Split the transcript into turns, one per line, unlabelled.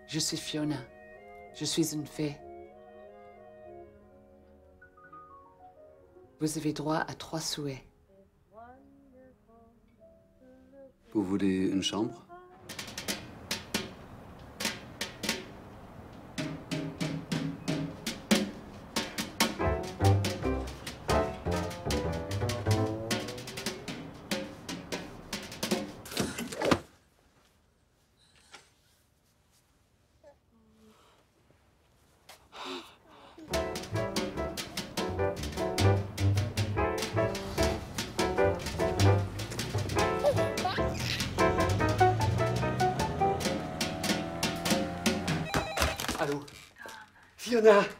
Je suis Fiona. Je suis une fée. Vous avez droit à 3 souhaits.
Vous voulez une chambre?
Allô? Fiona!